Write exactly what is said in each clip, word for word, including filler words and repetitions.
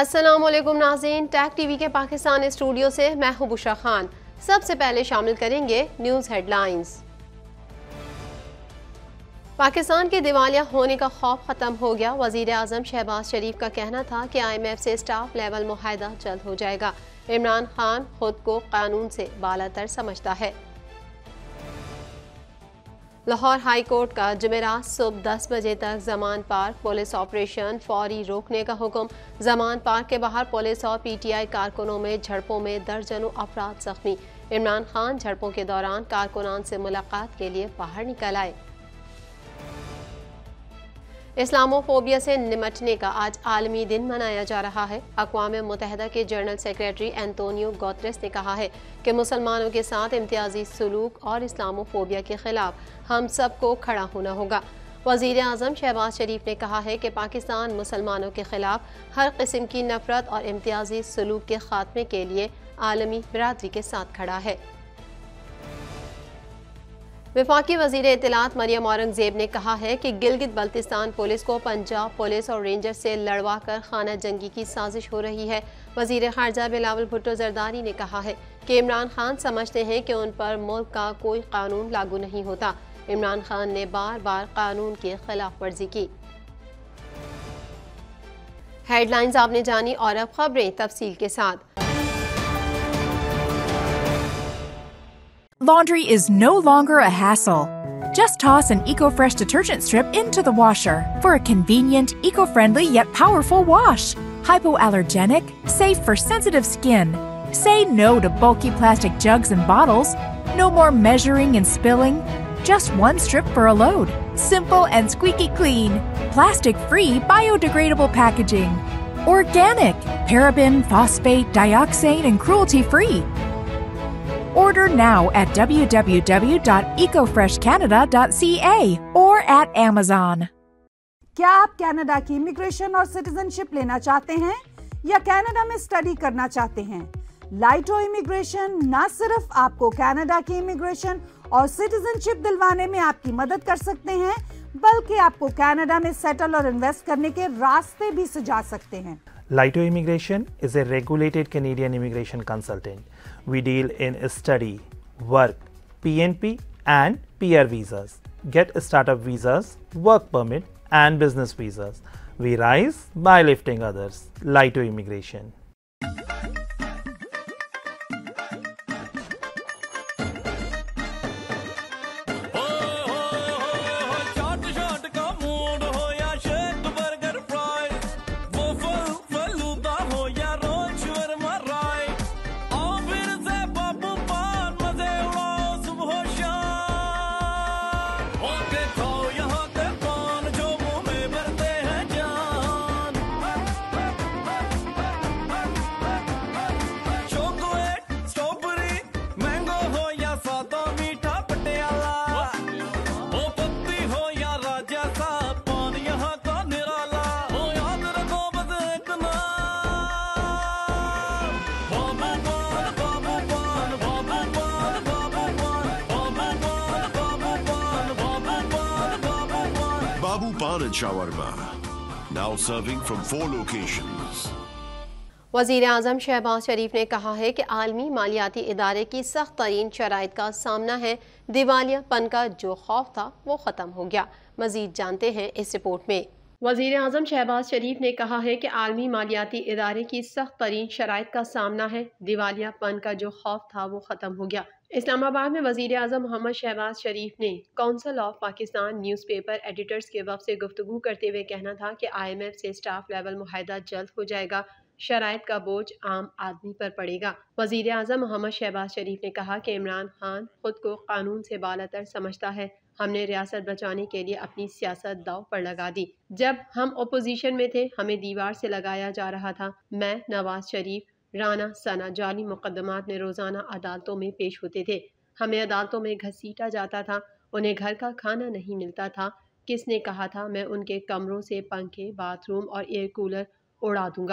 अस्सलामुअलैकुम नाज़रीन, tag TV के पाकिस्तान स्टूडियो से मैं हूं बुशरा खान। सबसे पहले शामिल करेंगे न्यूज़ हेडलाइंस। पाकिस्तान के दिवालिया होने का खौफ खत्म हो गया। वजीर आजम शहबाज शरीफ का कहना था कि आई एम एफ से स्टाफ लेवल मुआहदा जल्द हो जाएगा। इमरान खान खुद को कानून से बालातर समझता है। लाहौर हाई कोर्ट का जुमेरात सुबह दस बजे तक जमान पार्क पुलिस ऑपरेशन फौरी रोकने का हुक्म। जमान पार्क के बाहर पुलिस और पीटीआई कारकुनों में झड़पों में दर्जनों अफराद जख्मी। इमरान खान झड़पों के दौरान कारकुनान से मुलाकात के लिए बाहर निकल आए। इस्लामोफोबिया से निमटने का आज आलमी दिन मनाया जा रहा है। अक़वाम मुत्तहिदा के जनरल सेक्रेटरी एंटोनियो गुतेरेस ने कहा है कि मुसलमानों के साथ इम्तियाजी सलूक और इस्लामोफोबिया के खिलाफ हम सबको खड़ा होना होगा। वज़ीर आज़म शहबाज शरीफ ने कहा है कि पाकिस्तान मुसलमानों के खिलाफ हर किस्म की नफरत और इम्तियाजी सलूक के खात्मे के लिए आलमी बिरादरी के साथ खड़ा है। वफाकी वज़ीर इत्तलात मरियम औरंगज़ेब ने कहा है कि गिलगित बल्तिस्तान पुलिस को पंजाब पुलिस और रेंजर्स से लड़वा कर खाना जंगी की साजिश हो रही है। वज़ीर ख़ारजा बिलावल भुट्टो ज़रदारी ने कहा है कि इमरान खान समझते हैं कि उन पर मुल्क का कोई कानून लागू नहीं होता। इमरान खान ने बार बार कानून की खिलाफ वर्जी की। हेडलाइंस आपने जानी और अब खबरें तफसील के साथ। Laundry is no longer a hassle. Just toss an EcoFresh detergent strip into the washer for a convenient, eco-friendly yet powerful wash. Hypoallergenic, safe for sensitive skin. Say no to bulky plastic jugs and bottles. No more measuring and spilling. Just one strip for a load. Simple and squeaky clean. Plastic-free, biodegradable packaging. Organic, paraben, phosphate, dioxane, and cruelty-free. Order now at w w w dot eco fresh canada dot c a or at Amazon. क्या आप Canada की immigration और citizenship लेना चाहते हैं या Canada में study करना चाहते हैं? लाइटो इमिग्रेशन न सिर्फ आपको कनाडा की इमिग्रेशन और सिटीजनशिप दिलवाने में आपकी मदद कर सकते हैं, बल्कि आपको कनाडा में सेटल और इन्वेस्ट करने के रास्ते भी सुझा सकते हैं। Laito Immigration is a regulated Canadian immigration consultant. We deal in study, work, P N P and P R visas. Get startup visas, work permit and business visas. We rise by lifting others. Laito Immigration. Babu Pan and Shawarma, now serving from four locations. वज़ीर आज़म शहबाज शरीफ ने कहा है कि आलमी मालियाती इदारे की सख्त तरीन शराइत का सामना है। दिवालियापन का जो खौफ था वो ख़त्म हो गया। मज़ीद जानते हैं इस रिपोर्ट में। वज़ीर आज़म शहबाज शरीफ ने कहा है कि आलमी मालियाती इदारे की सख्त तरीन शराइत का सामना है। दिवालियापन का जो खौफ था वो ख़त्म हो गया। इस्लामाबाद में वज़ीर आज़म मोहम्मद शहबाज शरीफ ने council of Pakistan newspaper editors के वफ़द से गुफ्तगू करते हुए कहना था कि आई एम एफ से स्टाफ लेवल मुआहदा जल्द हो जाएगा। शराइत का बोझ आम आदमी पर पड़ेगा। वज़ीर आज़म मोहम्मद शहबाज शरीफ ने कहा कि इमरान खान खुद को कानून से बालातर समझता है। हमने रियासत बचाने के लिए अपनी सियासत दाव पर लगा दी। जब हम अपोजिशन में थे हमें दीवार से लगाया जा रहा था। मैं, नवाज शरीफ, राना सना जाली मुकदमात में रोज़ाना अदालतों में पेश होते थे। हमें अदालतों में घसीटा जाता था। उन्हें घर का खाना नहीं मिलता था। किसने कहा था मैं उनके कमरों से पंखे, बाथरूम और एयर कूलर उड़ा दूंगा।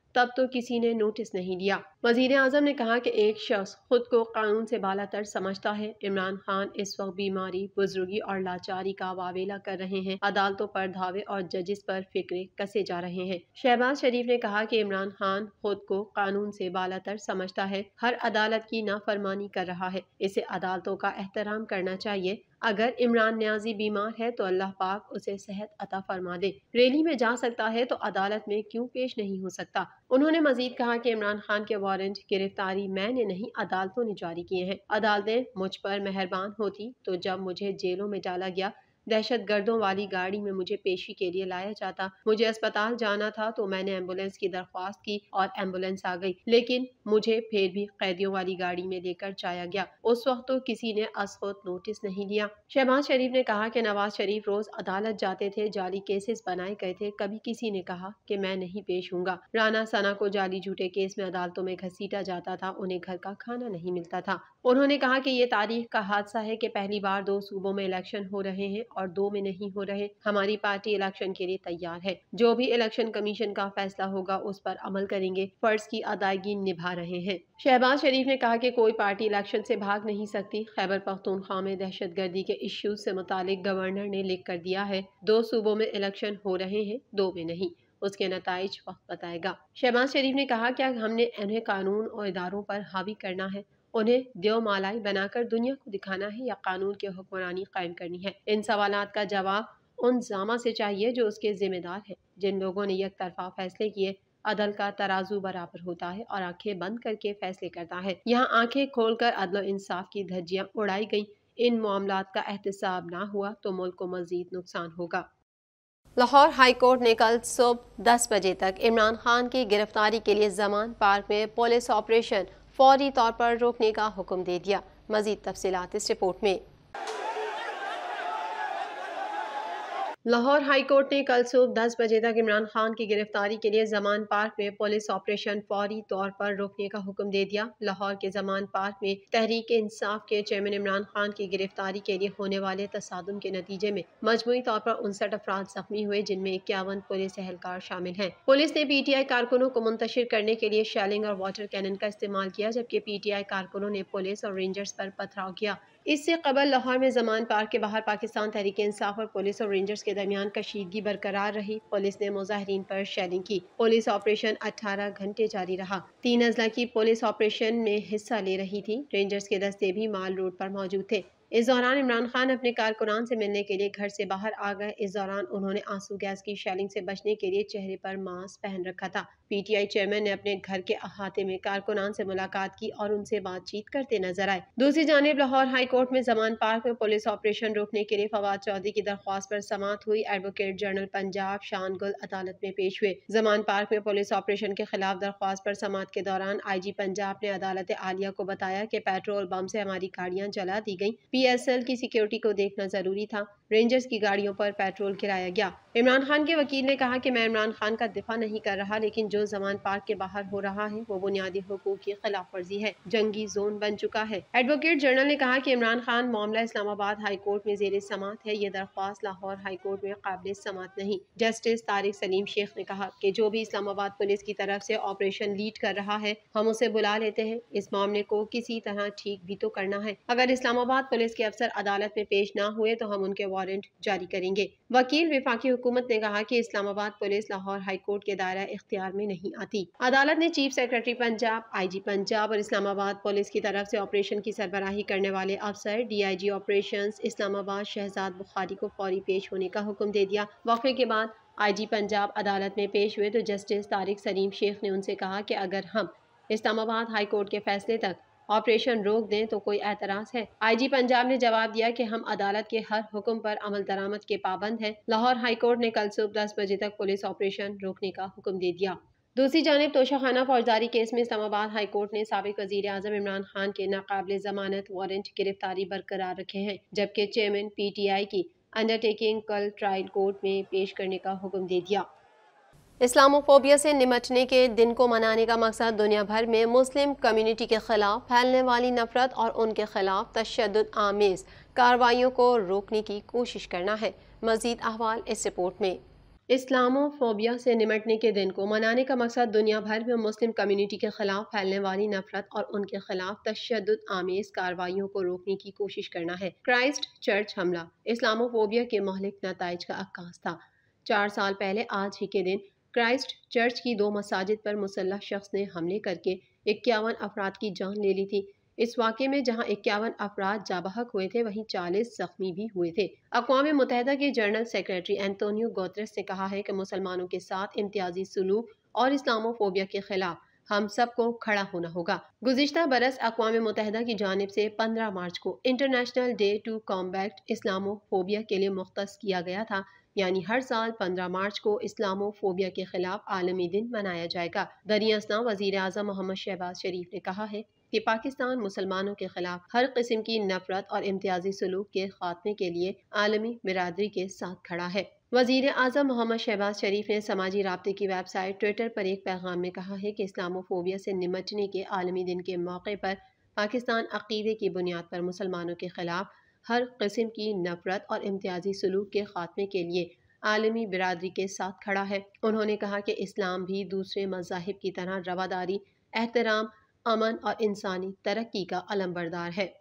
तब तो किसी ने नोटिस नहीं लिया। वजीर आजम ने कहा कि एक शख्स खुद को कानून से बालातर समझता है। इमरान खान इस वक्त बीमारी, बुजुर्गी और लाचारी का वावेला कर रहे हैं। अदालतों पर धावे और जजिस पर फिक्रे कसे जा रहे हैं। शहबाज शरीफ ने कहा कि इमरान खान खुद को कानून से बालातर समझता है, हर अदालत की नाफरमानी कर रहा है। इसे अदालतों का एहतराम करना चाहिए। अगर इमरान न्याजी बीमार है तो अल्लाह पाक उसे सेहत अता फरमा दे। रैली में जा सकता है तो अदालत में क्यों पेश नहीं हो सकता। उन्होंने मजीद कहा कि इमरान खान के वारंट गिरफ्तारी मैंने नहीं, अदालतों ने जारी किए हैं। अदालतें मुझ पर मेहरबान होती तो जब मुझे जेलों में डाला गया, दहशत गर्दों वाली गाड़ी में मुझे पेशी के लिए लाया जाता, मुझे अस्पताल जाना था तो मैंने एम्बुलेंस की दरख्वास्त की और एम्बुलेंस आ गई, लेकिन मुझे फिर भी कैदियों वाली गाड़ी में लेकर जाया गया। उस वक्त तो किसी ने असखुद नोटिस नहीं लिया। शहबाज शरीफ ने कहा कि नवाज शरीफ रोज अदालत जाते थे, जाली केसेस बनाए गए थे, कभी किसी ने कहा कि मैं नहीं पेश हूँगा। राना सना को जाली झूठे केस में अदालतों में घसीटा जाता था, उन्हें घर का खाना नहीं मिलता था। उन्होंने कहा कि ये तारीख का हादसा है कि पहली बार दो सूबों में इलेक्शन हो रहे हैं और दो में नहीं हो रहे। हमारी पार्टी इलेक्शन के लिए तैयार है। जो भी इलेक्शन कमीशन का फैसला होगा उस पर अमल करेंगे। फर्ज की अदायगी निभा रहे हैं। शहबाज शरीफ ने कहा कि कोई पार्टी इलेक्शन से भाग नहीं सकती। खैबर पख्तूनख्वा में दहशत गर्दी के इश्यूज से मुतालिक गवर्नर ने लिख कर दिया है, दो सूबों में इलेक्शन हो रहे हैं, दो में नहीं। उसके नताइज वक्त बताएगा। शहबाज शरीफ ने कहा कि हमने उन्हें कानून और इदारों पर हावी करना है, उन्हें देव मालाई बनाकर दुनिया को दिखाना है या कानून की हुक्मरानी कायम करनी है। इन सवालात का जवाब उन जामा से चाहिए जो उसके जिम्मेदार हैं। जिन लोगों ने एक तरफा फैसले किए, अदल का तराजू बराबर होता है और आंखें बंद करके फैसले करता है। यहाँ आंखें खोलकर अदल इंसाफ की धज्जियां उड़ाई गई। इन मामलात का एहतसाब ना हुआ तो मुल्क को मजीद नुकसान होगा। लाहौर हाई कोर्ट ने कल सुबह दस बजे तक इमरान खान की गिरफ्तारी के लिए जमान पार्क में पुलिस ऑपरेशन फौरी तौर पर रोकने का हुक्म दे दिया। मजीद तफसीलात इस रिपोर्ट में। लाहौर हाई कोर्ट ने कल सुबह दस बजे तक इमरान खान की गिरफ्तारी के लिए जमान पार्क में पुलिस ऑपरेशन फौरी तौर पर रोकने का हुक्म दे दिया। लाहौर के जमान पार्क में तहरीक इंसाफ के चेयरमैन इमरान खान की गिरफ्तारी के लिए होने वाले तसादुम के नतीजे में मजमूई तौर पर उनसठ अफराद जख्मी हुए, जिनमें इक्यावन पुलिस एहलकार शामिल हैं। पुलिस ने पी टी आई कारकुनों को मुंतशिर करने के लिए शेलिंग और वाटर कैनन का इस्तेमाल किया, जबकि पी टी आई कारकुनों ने पुलिस और रेंजर्स पर पथराव किया। इससे कबल लाहौर में जमान पार्क के बाहर पाकिस्तान तहरीक इंसाफ और पुलिस और रेंजर्स के दरमियान कशीदगी बरकरार रही। पुलिस ने मुजाहिरीन पर शेलिंग की। पुलिस ऑपरेशन अठारह घंटे जारी रहा। तीन अजला की पुलिस ऑपरेशन में हिस्सा ले रही थी। रेंजर्स के दस्ते भी माल रोड पर मौजूद थे। इस दौरान इमरान खान अपने कारकुनान से मिलने के लिए घर से बाहर आ गए। इस दौरान उन्होंने आंसू गैस की शेलिंग से बचने के लिए चेहरे पर मास्क पहन रखा था। पीटीआई चेयरमैन ने अपने घर के अहाते में कारकुनान से मुलाकात की और उनसे बातचीत करते नजर आए। दूसरी जानिब लाहौर हाई कोर्ट में जमान पार्क में पुलिस ऑपरेशन रोकने के लिए फवाद चौधरी की दरख्वास्त पर समाअत हुई। एडवोकेट जनरल पंजाब शान गुल अदालत में पेश हुए। जमान पार्क में पुलिस ऑपरेशन के खिलाफ दरख्वास्त पर समाअत के दौरान आई जी पंजाब ने अदालत आलिया को बताया कि पेट्रोल बम से हमारी गाड़ियां जला दी गयी। पी एस एल की सिक्योरिटी को देखना जरूरी था। रेंजर्स की गाड़ियों पर पेट्रोल गिराया गया। इमरान खान के वकील ने कहा कि मैं इमरान खान का दिफा नहीं कर रहा, लेकिन जो जमान पार्क के बाहर हो रहा है वो बुनियादी हुकूक की खिलाफ वर्जी है, जंगी जोन बन चुका है। एडवोकेट जनरल ने कहा कि इमरान खान मामला इस्लामाबाद हाई कोर्ट में जेर समाअत है। ये दरख्वास्त लाहौर हाई कोर्ट में काबिल समाअत नहीं। जस्टिस तारिक सलीम शेख ने कहा कि जो भी इस्लामाबाद पुलिस की तरफ से ऑपरेशन लीड कर रहा है हम उसे बुला लेते हैं। इस मामले को किसी तरह ठीक भी तो करना है। अगर इस्लामाबाद पुलिस के अफसर अदालत में पेश न हुए तो हम उनके वारंट जारी करेंगे। वकील विफाकी हुकूमत ने कहा कि Islamabad police Lahore high court के दायरा इख्तियार में नहीं आती। अदालत ने chief secretary Punjab, I G Punjab और इस्लामाबाद पुलिस की तरफ से ऑपरेशन की सरबराही करने वाले अफसर D I G operations Islamabad Shahzad Bukhari को फौरी पेश होने का हुक्म दे दिया। वक्फे के बाद आई जी पंजाब अदालत में पेश हुए तो जस्टिस तारिक सलीम शेख ने उनसे कहा कि अगर हम इस्लामाबाद हाई कोर्ट के फैसले तक ऑपरेशन रोक दें तो कोई एतराज है। आईजी पंजाब ने जवाब दिया कि हम अदालत के हर हुक्म पर अमल दरामद के पाबंद हैं। लाहौर हाई कोर्ट ने कल सुबह दस बजे तक पुलिस ऑपरेशन रोकने का हुक्म दे दिया। दूसरी जानिब तोशाखाना फौजदारी केस में इस्लामाबाद हाई कोर्ट ने साबिक वजीर आजम इमरान खान के नाकाबिले जमानत वारंट गिरफ्तारी बरकरार रखे हैं, जबकि चेयरमैन पी टी आई की अंडरटेकिंग कल ट्रायल कोर्ट में पेश करने का हुक्म दे दिया। इस्लामोफोबिया से निमटने के दिन को मनाने का मकसद दुनिया भर में मुस्लिम कम्युनिटी के खिलाफ फैलने वाली नफरत और उनके खिलाफ तशद्दुद आमेज कार्रवाइयों को रोकने की कोशिश करना है। मजीद अहवाल इस रिपोर्ट में। इस्लामोफोबिया से निमटने के दिन को मनाने का मकसद दुनिया भर में मुस्लिम कम्युनिटी के खिलाफ फैलने वाली नफरत और उनके खिलाफ तशद्दुद आमेज कार्रवाइयों को रोकने की कोशिश करना है। क्राइस्ट चर्च हमला इस्लामोफोबिया के महलिक नताइज का अक्कास था। चार साल पहले आज ही के दिन क्राइस्ट चर्च की दो मसाजिद पर मुसल्लह शख्स ने हमले करके इक्यावन अफराद की जान ले ली थी। इस वाक़े में जहां इक्यावन अफराद जाबहक हुए थे, वहीं चालीस जख्मी भी हुए थे। अक़वाम मुत्तहिदा के जनरल सेक्रेटरी एंटोनियो गुतेरेस ने कहा है कि मुसलमानों के साथ इम्तियाजी सलूक और इस्लामोफोबिया के खिलाफ हम सबको खड़ा होना होगा। गुज़िश्ता बरस अक़वाम मुत्तहिदा की जानिब से पंद्रह मार्च को international day to combat Islamophobia के लिए मुख्तस किया गया था, यानी हर साल पंद्रह मार्च को इस्लामोफोबिया के खिलाफ आलमी दिन मनाया जाएगा। दरिया असना वज़ीर आज़म मोहम्मद शहबाज शरीफ ने कहा है कि पाकिस्तान मुसलमानों के खिलाफ हर किस्म की नफरत और इम्तियाजी सलूक के खात्मे के लिए आलमी बिरादरी के साथ खड़ा है। वज़ीर आज़म मोहम्मद शहबाज शरीफ ने समाजी राब्ते की वेबसाइट ट्विटर पर एक पैगाम में कहा है कि इस्लामोफोबिया से निमटने के आलमी दिन के मौके पर पाकिस्तान अक़ीदे की बुनियाद पर मुसलमानों के खिलाफ हर किस्म की नफरत और इम्तियाजी सलूक के खात्मे के लिए आलमी बिरादरी के साथ खड़ा है। उन्होंने कहा कि इस्लाम भी दूसरे मज़ाहिब की तरह रवादारी, एहतराम, अमन और इंसानी तरक्की का अलमबरदार है।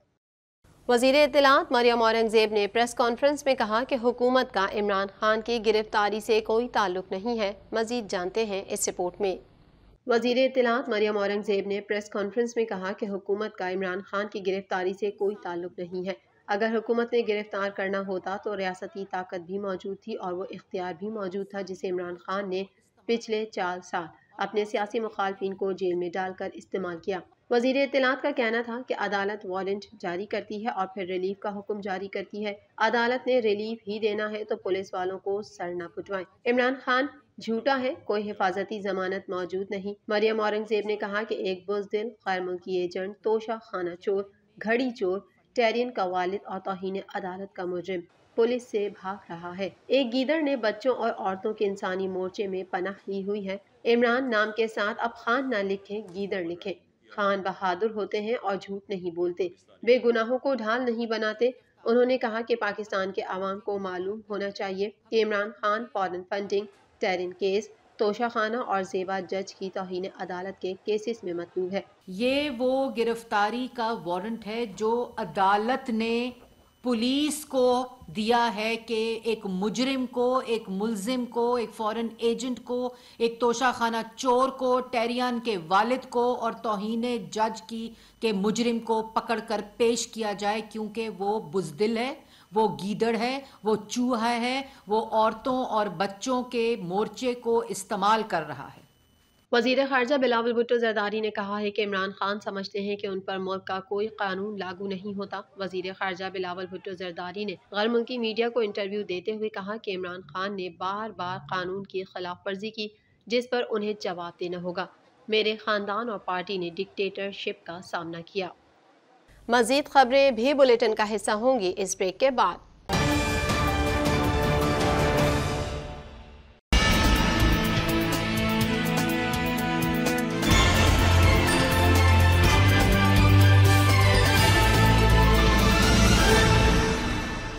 वज़ीर इत्तलात मरियम औरंगज़ेब ने प्रेस कॉन्फ्रेंस में कहा कि हुकूमत का इमरान खान की गिरफ्तारी से कोई ताल्लुक नहीं है। मज़ीद जानते हैं इस रिपोर्ट में। वज़ीर इत्तलात मरियम औरंगज़ेब ने प्रेस कॉन्फ्रेंस में कहा कि हुकूमत का इमरान खान की गिरफ्तारी से कोई ताल्लुक नहीं है। अगर हुकूमत ने गिरफ्तार करना होता तो रियासती ताकत भी मौजूद थी और वो इख्तियार भी मौजूद था जिसे इमरान खान ने पिछले चार साल अपने सियासी मुखालफिन को जेल में डालकर इस्तेमाल किया। वज़ीर इत्तलात का कहना था कि अदालत वारंट जारी करती है और फिर रिलीफ का हुक्म जारी करती है। अदालत ने रिलीफ ही देना है तो पुलिस वालों को सर न पुटवाएं। इमरान खान झूठा है, कोई हिफाजती जमानत मौजूद नहीं। मरियम औरंगज़ेब ने कहा कि एक बुज़दिल, गैर मुल्की एजेंट, तोशा खाना चोर, घड़ी चोर, टेरियन का वालिद और तौहीन अदालत का मुजरिम पुलिस से भाग रहा है। एक गीदड़ ने बच्चों और औरतों के इंसानी मोर्चे में पनाह ली हुई है। इमरान नाम के साथ अब खान न लिखें, गीदड़ लिखें। खान बहादुर होते हैं और झूठ नहीं बोलते, बेगुनाहों को ढाल नहीं बनाते। उन्होंने कहा कि पाकिस्तान के आवाम को मालूम होना चाहिए कि Imran Khan foreign funding, Tyrian case, Toshakhana और जेबा जज की तौहीन अदालत के केसेस में मतलूब है। ये वो गिरफ्तारी का वारंट है जो अदालत ने पुलिस को दिया है कि एक मुजरिम को, एक मुल्जिम को, एक फॉरेन एजेंट को, एक तोशाखाना चोर को, टेरियन के वालिद को और तौहीन जज की के मुजरिम को पकड़कर पेश किया जाए, क्योंकि वो बुज़दिल है, वो गीदड़ है, वो चूहा है, वो औरतों और बच्चों के मोर्चे को इस्तेमाल कर रहा है। वज़ीर ख़ारजा बिलावल भुट्टो ज़रदारी ने कहा है कि इमरान खान समझते हैं कि उन पर मुल्क का कोई कानून लागू नहीं होता। वज़ीर ख़ारजा बिलावल भुट्टो ज़रदारी ने गैर मुल्की मीडिया को इंटरव्यू देते हुए कहा कि इमरान खान ने बार बार कानून की खिलाफ वर्जी की, जिस पर उन्हें जवाब देना होगा। मेरे ख़ानदान और पार्टी ने डिक्टेटरशिप का सामना किया। मज़ीद खबरें भी बुलेटिन का हिस्सा होंगी इस ब्रेक के बाद।